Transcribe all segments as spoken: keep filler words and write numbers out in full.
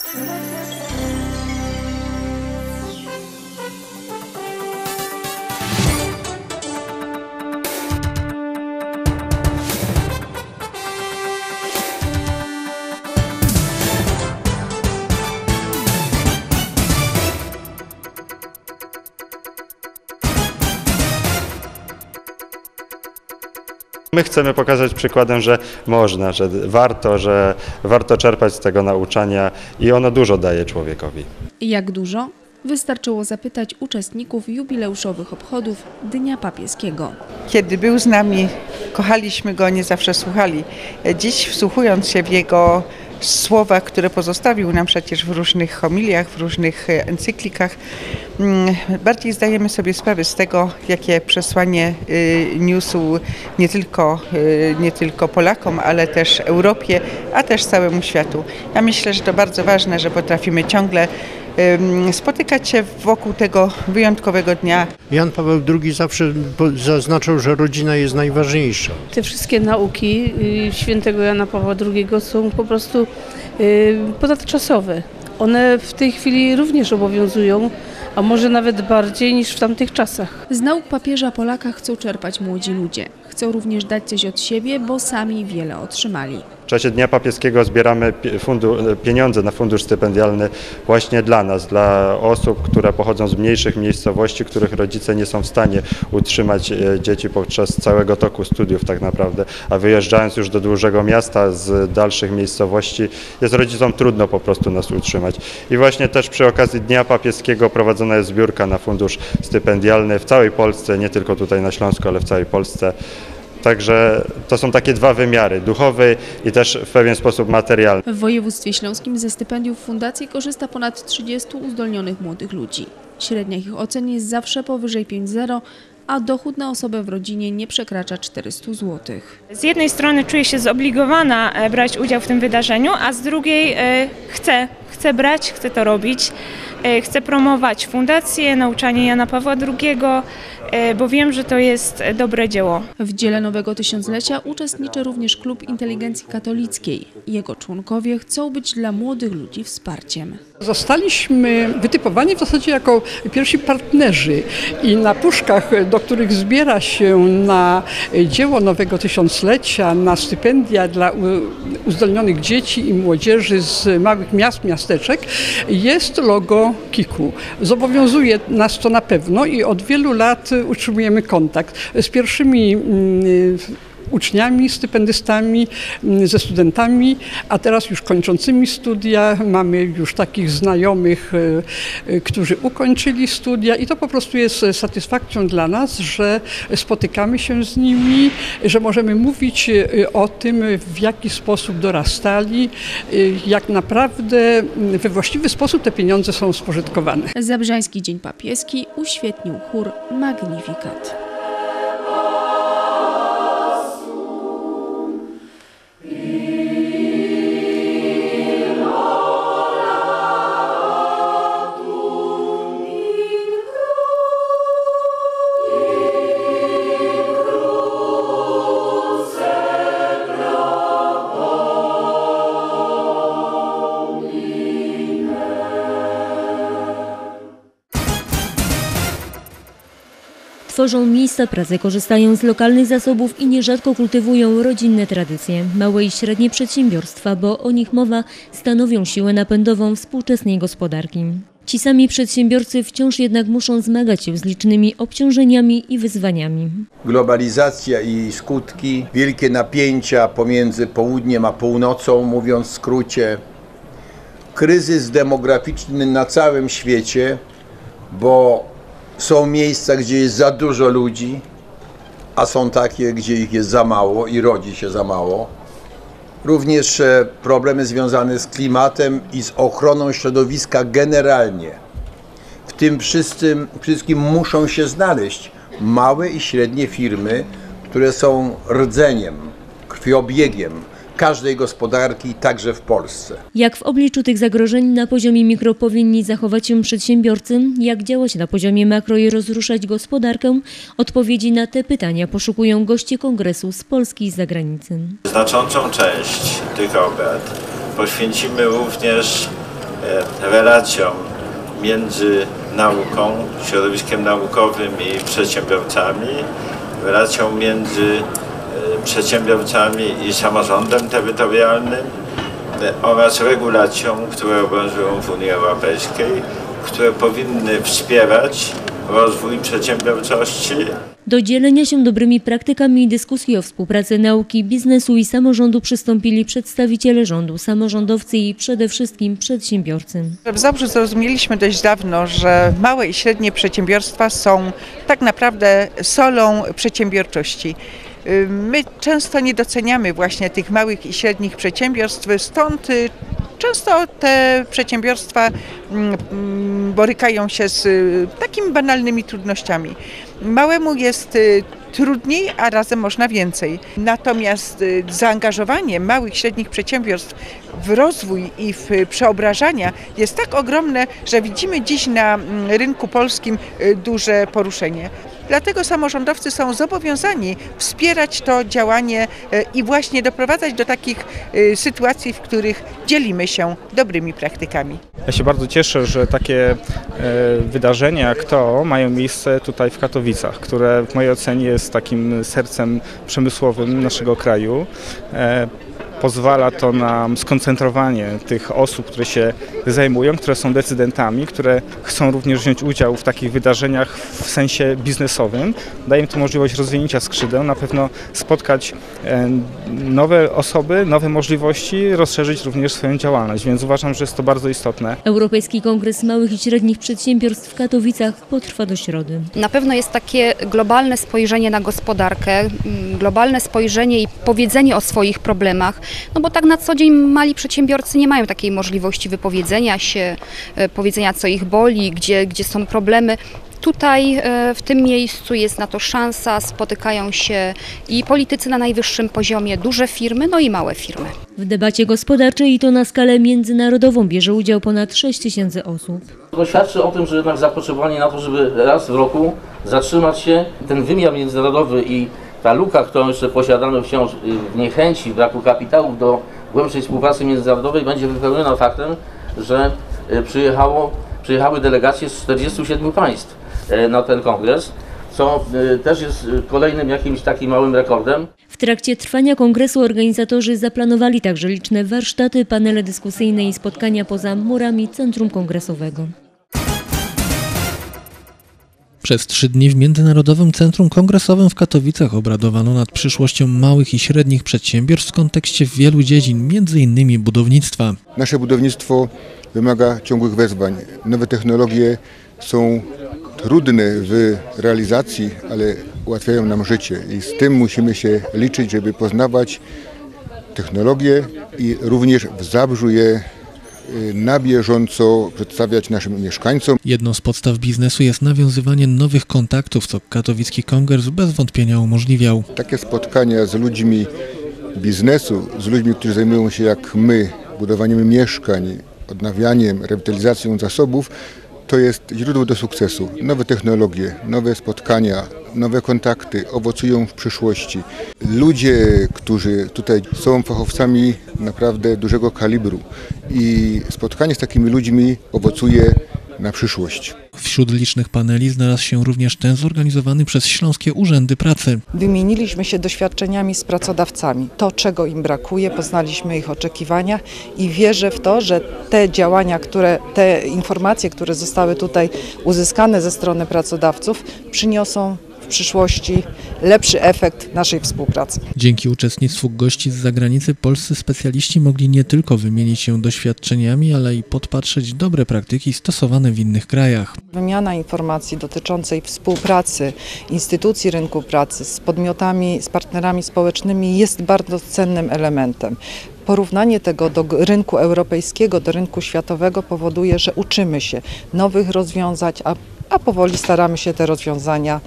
My chcemy pokazać przykładem, że można, że warto, że warto czerpać z tego nauczania i ono dużo daje człowiekowi. Jak dużo? Wystarczyło zapytać uczestników jubileuszowych obchodów Dnia Papieskiego. Kiedy był z nami, kochaliśmy go, nie zawsze słuchali. Dziś, wsłuchując się w jego słowa, które pozostawił nam przecież w różnych homiliach, w różnych encyklikach, bardziej zdajemy sobie sprawę z tego, jakie przesłanie niósł nie tylko, nie tylko Polakom, ale też Europie, a też całemu światu. Ja myślę, że to bardzo ważne, że potrafimy ciągle spotykać się wokół tego wyjątkowego dnia. Jan Paweł drugi zawsze zaznaczał, że rodzina jest najważniejsza. Te wszystkie nauki świętego Jana Pawła drugiego są po prostu ponadczasowe. One w tej chwili również obowiązują, a może nawet bardziej niż w tamtych czasach. Z nauk papieża Polaka chcą czerpać młodzi ludzie. Chcą również dać coś od siebie, bo sami wiele otrzymali. W czasie Dnia Papieskiego zbieramy pieniądze na fundusz stypendialny właśnie dla nas, dla osób, które pochodzą z mniejszych miejscowości, których rodzice nie są w stanie utrzymać dzieci podczas całego toku studiów tak naprawdę, a wyjeżdżając już do dużego miasta z dalszych miejscowości jest rodzicom trudno po prostu nas utrzymać. I właśnie też przy okazji Dnia Papieskiego prowadzona jest zbiórka na fundusz stypendialny w całej Polsce, nie tylko tutaj na Śląsku, ale w całej Polsce. Także to są takie dwa wymiary, duchowy i też w pewien sposób materialny. W województwie śląskim ze stypendiów fundacji korzysta ponad trzydziestu uzdolnionych młodych ludzi. Średnia ich ocen jest zawsze powyżej pięć zero, a dochód na osobę w rodzinie nie przekracza czterystu złotych. Z jednej strony czuję się zobligowana brać udział w tym wydarzeniu, a z drugiej chcę, chcę brać, chcę to robić. Chcę promować fundację, nauczanie Jana Pawła drugiego, bo wiem, że to jest dobre dzieło. W dziele nowego tysiąclecia uczestniczy również Klub Inteligencji Katolickiej. Jego członkowie chcą być dla młodych ludzi wsparciem. Zostaliśmy wytypowani w zasadzie jako pierwsi partnerzy i na puszkach, do których zbiera się na dzieło nowego tysiąclecia, na stypendia dla uzdolnionych dzieci i młodzieży z małych miast, miasteczek, jest logo Kiku. Zobowiązuje nas to na pewno i od wielu lat utrzymujemy kontakt z pierwszymi uczniami, stypendystami, ze studentami, a teraz już kończącymi studia. Mamy już takich znajomych, którzy ukończyli studia i to po prostu jest satysfakcją dla nas, że spotykamy się z nimi, że możemy mówić o tym, w jaki sposób dorastali, jak naprawdę we właściwy sposób te pieniądze są spożytkowane. Zabrzański Dzień Papieski uświetnił chór Magnificat. Tworzą miejsca pracy, korzystają z lokalnych zasobów i nierzadko kultywują rodzinne tradycje. Małe i średnie przedsiębiorstwa, bo o nich mowa, stanowią siłę napędową współczesnej gospodarki. Ci sami przedsiębiorcy wciąż jednak muszą zmagać się z licznymi obciążeniami i wyzwaniami. Globalizacja i jej skutki, wielkie napięcia pomiędzy południem a północą, mówiąc w skrócie, kryzys demograficzny na całym świecie, bo są miejsca, gdzie jest za dużo ludzi, a są takie, gdzie ich jest za mało i rodzi się za mało. Również problemy związane z klimatem i z ochroną środowiska generalnie. W tym wszystkim, wszystkim muszą się znaleźć małe i średnie firmy, które są rdzeniem, krwiobiegiem każdej gospodarki, także w Polsce. Jak w obliczu tych zagrożeń na poziomie mikro powinni zachować się przedsiębiorcy? Jak działać na poziomie makro i rozruszać gospodarkę? Odpowiedzi na te pytania poszukują goście kongresu z Polski i z zagranicy. Znaczącą część tych obrad poświęcimy również relacją między nauką, środowiskiem naukowym i przedsiębiorcami, relacją między przedsiębiorcami i samorządem terytorialnym oraz regulacją, które obowiązują w Unii Europejskiej, które powinny wspierać rozwój przedsiębiorczości. Do dzielenia się dobrymi praktykami i dyskusji o współpracy nauki, biznesu i samorządu przystąpili przedstawiciele rządu, samorządowcy i przede wszystkim przedsiębiorcy. W Zabrzu zrozumieliśmy dość dawno, że małe i średnie przedsiębiorstwa są tak naprawdę solą przedsiębiorczości. My często nie doceniamy właśnie tych małych i średnich przedsiębiorstw, stąd często te przedsiębiorstwa borykają się z takimi banalnymi trudnościami. Małemu jest trudniej, a razem można więcej. Natomiast zaangażowanie małych i średnich przedsiębiorstw w rozwój i w przeobrażania jest tak ogromne, że widzimy dziś na rynku polskim duże poruszenie. Dlatego samorządowcy są zobowiązani wspierać to działanie i właśnie doprowadzać do takich sytuacji, w których dzielimy się dobrymi praktykami. Ja się bardzo cieszę, że takie wydarzenia jak to mają miejsce tutaj w Katowicach, które w mojej ocenie jest takim sercem przemysłowym naszego kraju. Pozwala to na skoncentrowanie tych osób, które się zajmują, które są decydentami, które chcą również wziąć udział w takich wydarzeniach w sensie biznesowym. Daje im to możliwość rozwinięcia skrzydeł, na pewno spotkać nowe osoby, nowe możliwości, rozszerzyć również swoją działalność, więc uważam, że jest to bardzo istotne. Europejski Kongres Małych i Średnich Przedsiębiorstw w Katowicach potrwa do środy. Na pewno jest takie globalne spojrzenie na gospodarkę, globalne spojrzenie i powiedzenie o swoich problemach. No bo tak na co dzień mali przedsiębiorcy nie mają takiej możliwości wypowiedzenia się, powiedzenia co ich boli, gdzie, gdzie są problemy. Tutaj w tym miejscu jest na to szansa, spotykają się i politycy na najwyższym poziomie, duże firmy, no i małe firmy. W debacie gospodarczej i to na skalę międzynarodową bierze udział ponad sześć tysięcy osób. To świadczy o tym, że jednak zapotrzebowanie na to, żeby raz w roku zatrzymać się, ten wymiar międzynarodowy i ta luka, którą jeszcze posiadamy wciąż w niechęci, braku kapitałów do głębszej współpracy międzynarodowej, będzie wypełniona faktem, że przyjechało, przyjechały delegacje z czterdziestu siedmiu państw na ten kongres, co też jest kolejnym jakimś takim małym rekordem. W trakcie trwania kongresu organizatorzy zaplanowali także liczne warsztaty, panele dyskusyjne i spotkania poza murami Centrum Kongresowego. Przez trzy dni w Międzynarodowym Centrum Kongresowym w Katowicach obradowano nad przyszłością małych i średnich przedsiębiorstw w kontekście wielu dziedzin, między innymi budownictwa. Nasze budownictwo wymaga ciągłych wezwań. Nowe technologie są trudne w realizacji, ale ułatwiają nam życie i z tym musimy się liczyć, żeby poznawać technologie i również w Zabrzu je na bieżąco przedstawiać naszym mieszkańcom. Jedną z podstaw biznesu jest nawiązywanie nowych kontaktów, co katowicki kongres bez wątpienia umożliwiał. Takie spotkania z ludźmi biznesu, z ludźmi, którzy zajmują się jak my budowaniem mieszkań, odnawianiem, rewitalizacją zasobów, to jest źródło do sukcesu. Nowe technologie, nowe spotkania, nowe kontakty owocują w przyszłości. Ludzie, którzy tutaj są fachowcami naprawdę dużego kalibru i spotkanie z takimi ludźmi owocuje na przyszłość. Wśród licznych paneli znalazł się również ten zorganizowany przez Śląskie Urzędy Pracy. Wymieniliśmy się doświadczeniami z pracodawcami. To, czego im brakuje, poznaliśmy ich oczekiwania i wierzę w to, że te działania, które, te informacje, które zostały tutaj uzyskane ze strony pracodawców, przyniosą w przyszłości lepszy efekt naszej współpracy. Dzięki uczestnictwu gości z zagranicy polscy specjaliści mogli nie tylko wymienić się doświadczeniami, ale i podpatrzeć dobre praktyki stosowane w innych krajach. Wymiana informacji dotyczącej współpracy instytucji rynku pracy z podmiotami, z partnerami społecznymi jest bardzo cennym elementem. Porównanie tego do rynku europejskiego, do rynku światowego powoduje, że uczymy się nowych rozwiązań, a a powoli staramy się te rozwiązania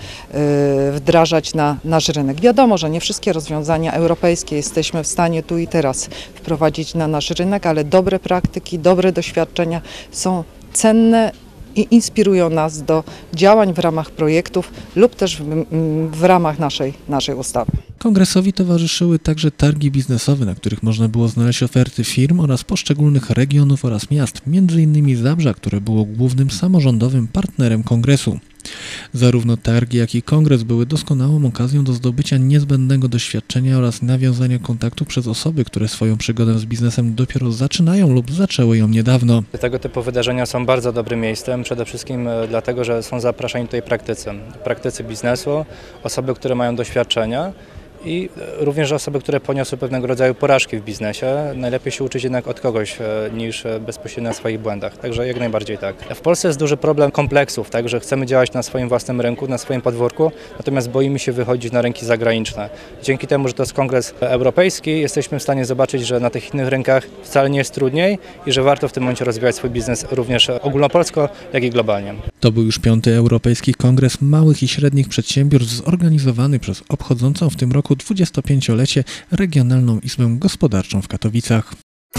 wdrażać na nasz rynek. Wiadomo, że nie wszystkie rozwiązania europejskie jesteśmy w stanie tu i teraz wprowadzić na nasz rynek, ale dobre praktyki, dobre doświadczenia są cenne i inspirują nas do działań w ramach projektów lub też w, w ramach naszej, naszej ustawy. Kongresowi towarzyszyły także targi biznesowe, na których można było znaleźć oferty firm oraz poszczególnych regionów oraz miast, między innymi Zabrza, które było głównym samorządowym partnerem kongresu. Zarówno targi, jak i kongres były doskonałą okazją do zdobycia niezbędnego doświadczenia oraz nawiązania kontaktu przez osoby, które swoją przygodę z biznesem dopiero zaczynają lub zaczęły ją niedawno. Tego typu wydarzenia są bardzo dobrym miejscem, przede wszystkim dlatego, że są zapraszani tutaj praktycy, praktycy biznesu, osoby, które mają doświadczenia i również osoby, które poniosły pewnego rodzaju porażki w biznesie. Najlepiej się uczyć jednak od kogoś niż bezpośrednio na swoich błędach, także jak najbardziej tak. W Polsce jest duży problem kompleksów, tak, że chcemy działać na swoim własnym rynku, na swoim podwórku, natomiast boimy się wychodzić na rynki zagraniczne. Dzięki temu, że to jest kongres europejski, jesteśmy w stanie zobaczyć, że na tych innych rynkach wcale nie jest trudniej i że warto w tym momencie rozwijać swój biznes również ogólnopolsko, jak i globalnie. To był już piąty Europejski Kongres Małych i Średnich Przedsiębiorstw zorganizowany przez obchodzącą w tym roku dwudziestopięciolecie Regionalną Izbę Gospodarczą w Katowicach.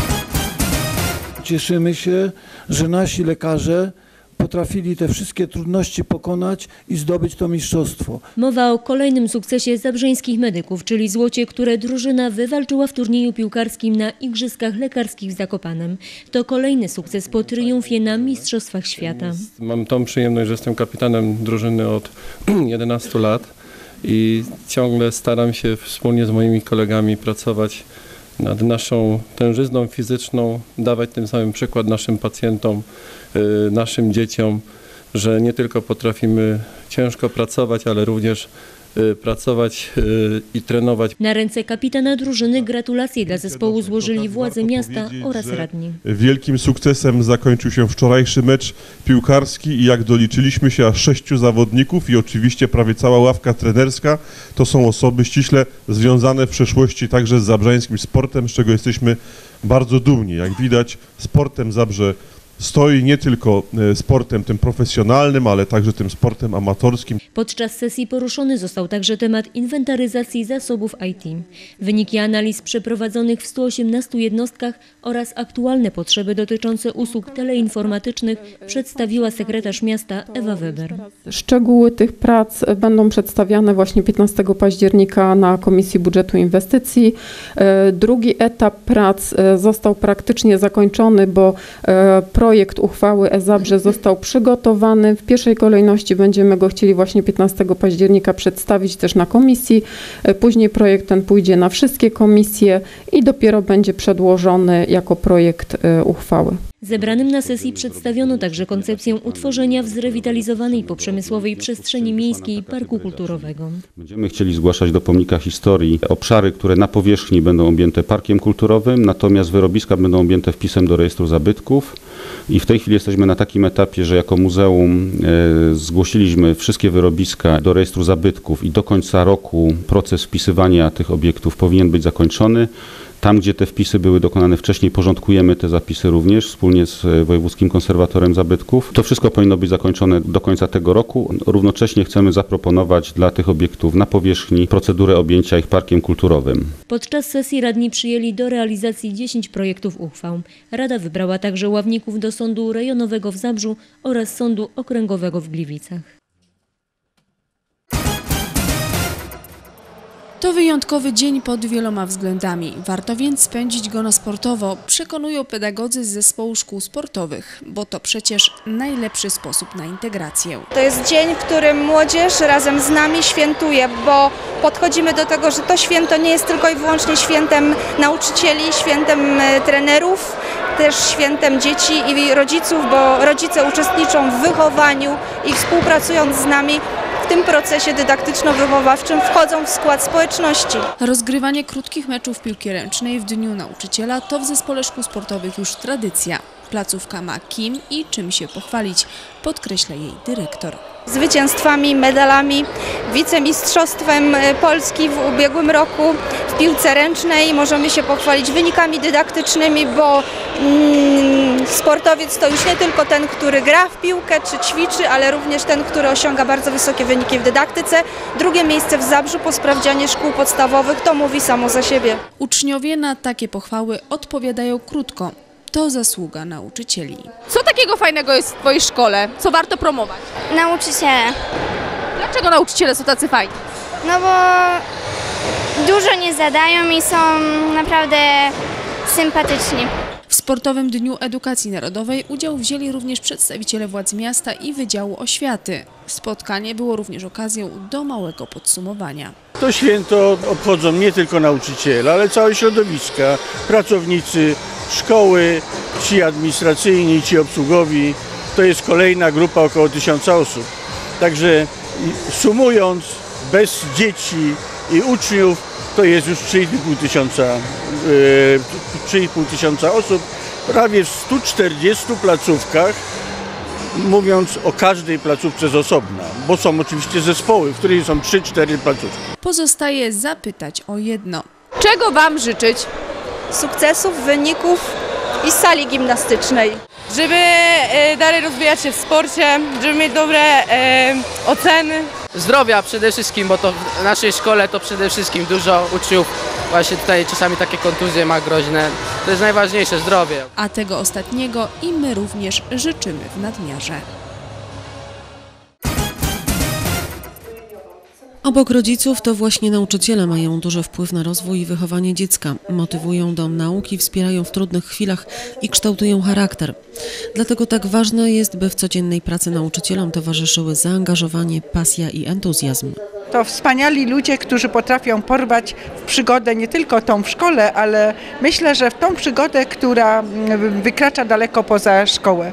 Cieszymy się, że nasi lekarze potrafili te wszystkie trudności pokonać i zdobyć to mistrzostwo. Mowa o kolejnym sukcesie zabrzeńskich medyków, czyli złocie, które drużyna wywalczyła w turnieju piłkarskim na Igrzyskach Lekarskich w Zakopanem. To kolejny sukces po triumfie na Mistrzostwach Świata. Mam tą przyjemność, że jestem kapitanem drużyny od jedenastu lat i ciągle staram się wspólnie z moimi kolegami pracować nad naszą tężyzną fizyczną, dawać tym samym przykład naszym pacjentom, naszym dzieciom, że nie tylko potrafimy ciężko pracować, ale również pracować i trenować. Na ręce kapitana drużyny gratulacje dla zespołu złożyli władze miasta oraz radni. Wielkim sukcesem zakończył się wczorajszy mecz piłkarski i jak doliczyliśmy się aż sześciu zawodników i oczywiście prawie cała ławka trenerska, to są osoby ściśle związane w przeszłości także z zabrzańskim sportem, z czego jesteśmy bardzo dumni. Jak widać, sportem Zabrze stoi nie tylko sportem tym profesjonalnym, ale także tym sportem amatorskim. Podczas sesji poruszony został także temat inwentaryzacji zasobów I T. Wyniki analiz przeprowadzonych w stu osiemnastu jednostkach oraz aktualne potrzeby dotyczące usług teleinformatycznych przedstawiła sekretarz miasta Ewa Weber. Szczegóły tych prac będą przedstawiane właśnie piętnastego października na Komisji Budżetu i Inwestycji. Drugi etap prac został praktycznie zakończony, bo projekt uchwały e-Zabrze został przygotowany. W pierwszej kolejności będziemy go chcieli właśnie piętnastego października przedstawić też na komisji. Później projekt ten pójdzie na wszystkie komisje i dopiero będzie przedłożony jako projekt uchwały. Zebranym na sesji przedstawiono także koncepcję utworzenia w zrewitalizowanej poprzemysłowej przestrzeni miejskiej parku kulturowego. Będziemy chcieli zgłaszać do pomnika historii obszary, które na powierzchni będą objęte parkiem kulturowym, natomiast wyrobiska będą objęte wpisem do rejestru zabytków. I w tej chwili jesteśmy na takim etapie, że jako muzeum e, zgłosiliśmy wszystkie wyrobiska do rejestru zabytków i do końca roku proces wpisywania tych obiektów powinien być zakończony. Tam, gdzie te wpisy były dokonane wcześniej, porządkujemy te zapisy również wspólnie z Wojewódzkim Konserwatorem Zabytków. To wszystko powinno być zakończone do końca tego roku. Równocześnie chcemy zaproponować dla tych obiektów na powierzchni procedurę objęcia ich parkiem kulturowym. Podczas sesji radni przyjęli do realizacji dziesięć projektów uchwał. Rada wybrała także ławników do Sądu Rejonowego w Zabrzu oraz Sądu Okręgowego w Gliwicach. To wyjątkowy dzień pod wieloma względami. Warto więc spędzić go na sportowo, przekonują pedagodzy z zespołu szkół sportowych, bo to przecież najlepszy sposób na integrację. To jest dzień, w którym młodzież razem z nami świętuje, bo podchodzimy do tego, że to święto nie jest tylko i wyłącznie świętem nauczycieli, świętem trenerów, też świętem dzieci i rodziców, bo rodzice uczestniczą w wychowaniu i współpracując z nami w tym procesie dydaktyczno-wychowawczym wchodzą w skład społeczności. Rozgrywanie krótkich meczów piłki ręcznej w Dniu Nauczyciela to w Zespole Szkół Sportowych już tradycja. Placówka ma kim i czym się pochwalić, podkreśla jej dyrektor. Zwycięstwami, medalami, wicemistrzostwem Polski w ubiegłym roku w piłce ręcznej. Możemy się pochwalić wynikami dydaktycznymi, bo mm, sportowiec to już nie tylko ten, który gra w piłkę czy ćwiczy, ale również ten, który osiąga bardzo wysokie wyniki w dydaktyce. Drugie miejsce w Zabrzu po sprawdzianie szkół podstawowych, to mówi samo za siebie. Uczniowie na takie pochwały odpowiadają krótko. To zasługa nauczycieli. Co takiego fajnego jest w Twojej szkole? Co warto promować? Nauczyciele. Dlaczego nauczyciele są tacy fajni? No bo Dużo nie zadają i są naprawdę sympatyczni. W Sportowym Dniu Edukacji Narodowej udział wzięli również przedstawiciele władz miasta i Wydziału Oświaty. Spotkanie było również okazją do małego podsumowania. To święto obchodzą nie tylko nauczyciele, ale całe środowiska, pracownicy szkoły, ci administracyjni, ci obsługowi. To jest kolejna grupa około tysiąca osób. Także sumując, bez dzieci i uczniów to jest już trzy i pół tysiąca, trzy i pół tysiąca osób, prawie w stu czterdziestu placówkach, mówiąc o każdej placówce z osobna, bo są oczywiście zespoły, w których są trzy cztery placówki. Pozostaje zapytać o jedno. Czego Wam życzyć? Sukcesów, wyników i sali gimnastycznej. Żeby e, dalej rozwijać się w sporcie, żeby mieć dobre e, oceny. Zdrowia przede wszystkim, bo to w naszej szkole to przede wszystkim dużo uczniów właśnie tutaj czasami takie kontuzje ma groźne. To jest najważniejsze, zdrowie. A tego ostatniego i my również życzymy w nadmiarze. Obok rodziców to właśnie nauczyciele mają duży wpływ na rozwój i wychowanie dziecka. Motywują do nauki, wspierają w trudnych chwilach i kształtują charakter. Dlatego tak ważne jest, by w codziennej pracy nauczycielom towarzyszyły zaangażowanie, pasja i entuzjazm. To wspaniali ludzie, którzy potrafią porwać w przygodę nie tylko tą w szkole, ale myślę, że w tą przygodę, która wykracza daleko poza szkołę.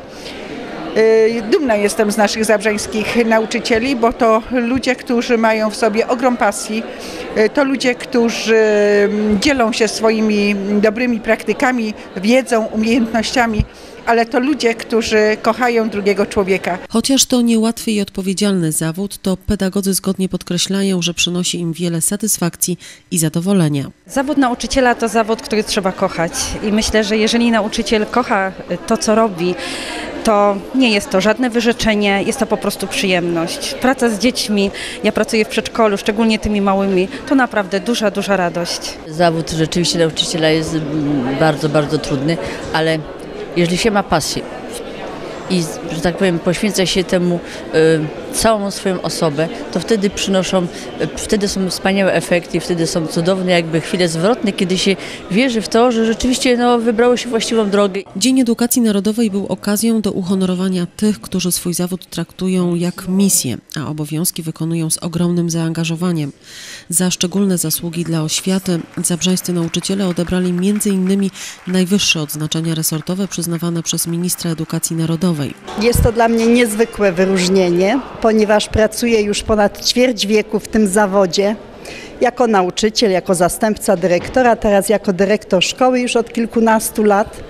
Dumna jestem z naszych zabrzeńskich nauczycieli, bo to ludzie, którzy mają w sobie ogrom pasji, to ludzie, którzy dzielą się swoimi dobrymi praktykami, wiedzą, umiejętnościami, ale to ludzie, którzy kochają drugiego człowieka. Chociaż to niełatwy i odpowiedzialny zawód, to pedagodzy zgodnie podkreślają, że przynosi im wiele satysfakcji i zadowolenia. Zawód nauczyciela to zawód, który trzeba kochać i myślę, że jeżeli nauczyciel kocha to, co robi, to nie jest to żadne wyrzeczenie, jest to po prostu przyjemność. Praca z dziećmi, ja pracuję w przedszkolu, szczególnie tymi małymi, to naprawdę duża, duża radość. Zawód rzeczywiście nauczyciela jest bardzo, bardzo trudny, ale jeżeli się ma pasję i, że tak powiem, poświęca się temu y, całą swoją osobę, to wtedy przynoszą, y, wtedy są wspaniałe efekty, wtedy są cudowne jakby chwile zwrotne, kiedy się wierzy w to, że rzeczywiście no, wybrało się właściwą drogę. Dzień Edukacji Narodowej był okazją do uhonorowania tych, którzy swój zawód traktują jak misję, a obowiązki wykonują z ogromnym zaangażowaniem. Za szczególne zasługi dla oświaty zabrzeńscy nauczyciele odebrali między innymi najwyższe odznaczenia resortowe przyznawane przez ministra edukacji narodowej. Jest to dla mnie niezwykłe wyróżnienie, ponieważ pracuję już ponad ćwierć wieku w tym zawodzie. Jako nauczyciel, jako zastępca dyrektora, teraz jako dyrektor szkoły już od kilkunastu lat.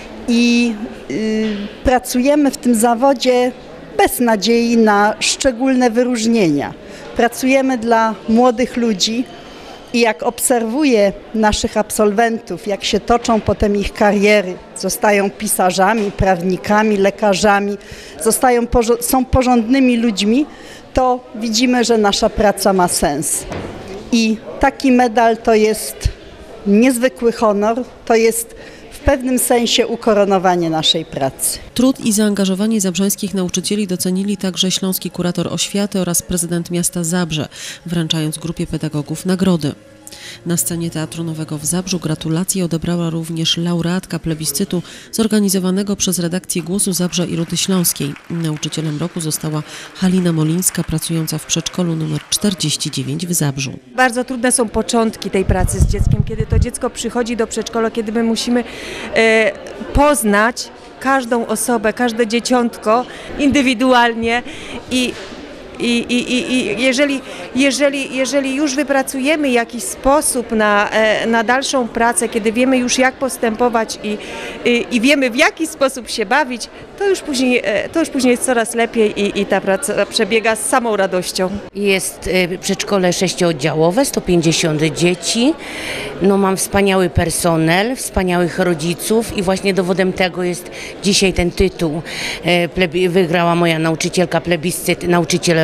I y, pracujemy w tym zawodzie bez nadziei na szczególne wyróżnienia. Pracujemy dla młodych ludzi i jak obserwuję naszych absolwentów, jak się toczą potem ich kariery, zostają pisarzami, prawnikami, lekarzami, zostają, są porządnymi ludźmi, to widzimy, że nasza praca ma sens. I taki medal to jest niezwykły honor, to jest w pewnym sensie ukoronowanie naszej pracy. Trud i zaangażowanie zabrzeńskich nauczycieli docenili także śląski kurator oświaty oraz prezydent miasta Zabrze, wręczając grupie pedagogów nagrody. Na scenie Teatru Nowego w Zabrzu gratulacje odebrała również laureatka plebiscytu zorganizowanego przez redakcję Głosu Zabrze i Rudy Śląskiej. Nauczycielem roku została Halina Molińska, pracująca w przedszkolu numer czterdzieści dziewięć w Zabrzu. Bardzo trudne są początki tej pracy z dzieckiem, kiedy to dziecko przychodzi do przedszkola, kiedy my musimy e, poznać każdą osobę, każde dzieciątko indywidualnie i I, i, i jeżeli, jeżeli, jeżeli już wypracujemy jakiś sposób na, na dalszą pracę, kiedy wiemy już jak postępować i, i, i wiemy w jaki sposób się bawić, to już później, to już później jest coraz lepiej i, i ta praca przebiega z samą radością. Jest przedszkole sześciooddziałowe, sto pięćdziesiąt dzieci. No, mam wspaniały personel, wspaniałych rodziców i właśnie dowodem tego jest dzisiaj ten tytuł. Wygrała moja nauczycielka plebiscyt Nauczyciel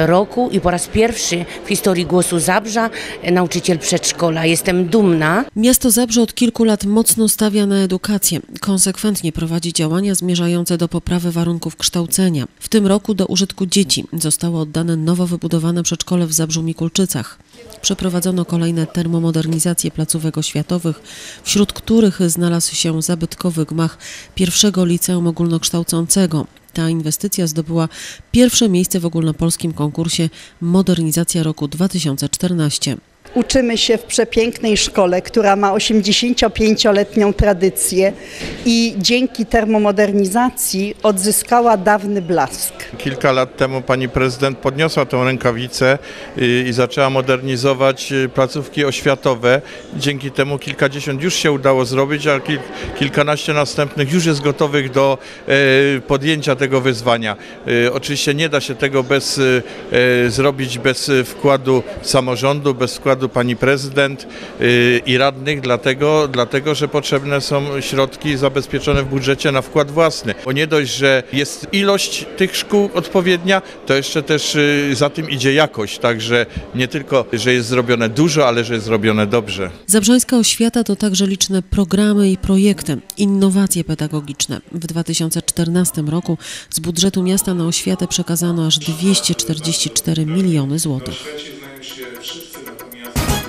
roku i po raz pierwszy w historii Głosu Zabrza nauczyciel przedszkola. Jestem dumna. Miasto Zabrze od kilku lat mocno stawia na edukację. Konsekwentnie prowadzi działania zmierzające do poprawy warunków kształcenia. W tym roku do użytku dzieci zostało oddane nowo wybudowane przedszkole w Zabrzu Mikulczycach. Przeprowadzono kolejne termomodernizacje placówek oświatowych, wśród których znalazł się zabytkowy gmach pierwszego liceum ogólnokształcącego. Ta inwestycja zdobyła pierwsze miejsce w ogólnopolskim konkursie Modernizacja roku dwa tysiące czternastego. Uczymy się w przepięknej szkole, która ma osiemdziesięciopięcioletnią tradycję i dzięki termomodernizacji odzyskała dawny blask. Kilka lat temu pani prezydent podniosła tę rękawicę i zaczęła modernizować placówki oświatowe. Dzięki temu kilkadziesiąt już się udało zrobić, a kil, kilkanaście następnych już jest gotowych do e, podjęcia tego wyzwania. E, oczywiście nie da się tego bez, e, zrobić bez wkładu samorządu, bez wkładu pani prezydent yy, i radnych, dlatego, dlatego, że potrzebne są środki zabezpieczone w budżecie na wkład własny. Bo nie dość, że jest ilość tych szkół odpowiednia, to jeszcze też yy, za tym idzie jakość. Także nie tylko, że jest zrobione dużo, ale że jest zrobione dobrze. Zabrzańska oświata to także liczne programy i projekty, innowacje pedagogiczne. W dwa tysiące czternastym roku z budżetu miasta na oświatę przekazano aż dwieście czterdzieści cztery miliony złotych.